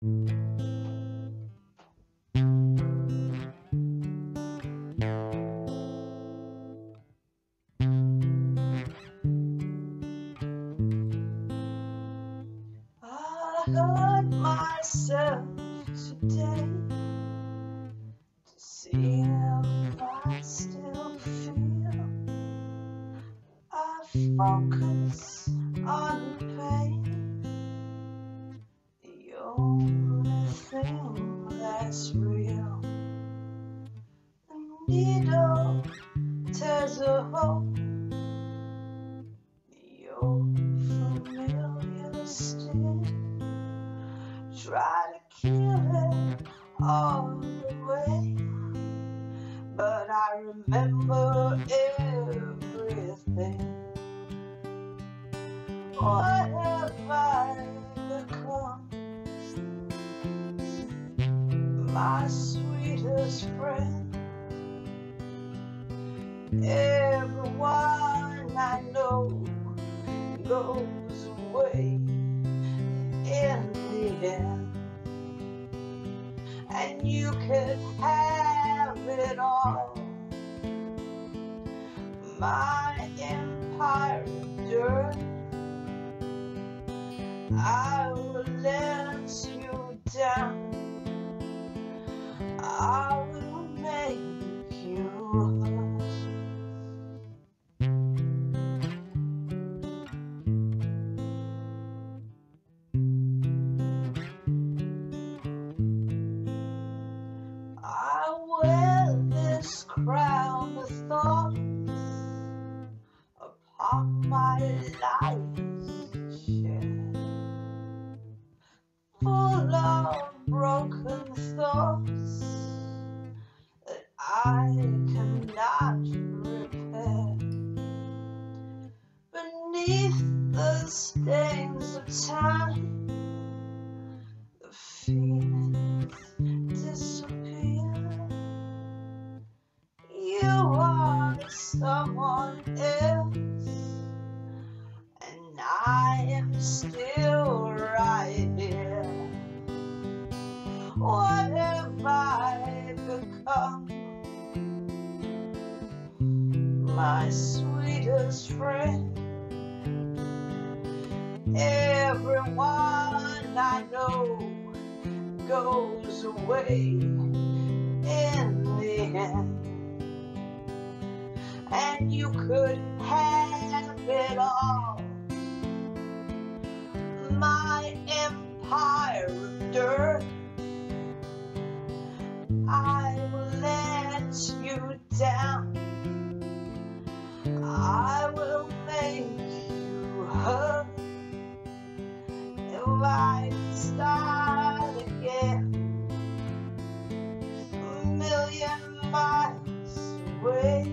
I hurt myself today to see if I still feel. I focus on pain, the only thing that's real. The needle tears a hole, the old familiar sting. Try to kill it all away, but I remember everything. What have I become? My sweetest friend. Everyone I know goes away in the end, and you could have it all. My empire of dirt, I will let you down. I will make you hurt. I wear this crown of thorns upon my life's shed, full of broken thoughts that I cannot repair. Beneath the stains of time, the feelings disappear. You are someone else, and I am still right here. What have I become? My sweetest friend. Everyone I know goes away in the end, and you could have it all. My empire of dirt, I will let you down. I will make you hurt. If I could start again, a million miles away,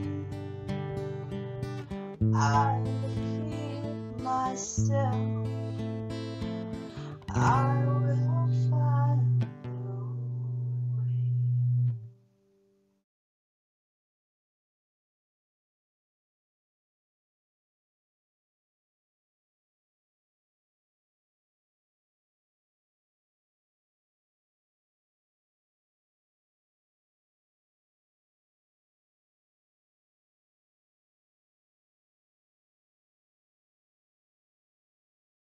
I would keep myself. I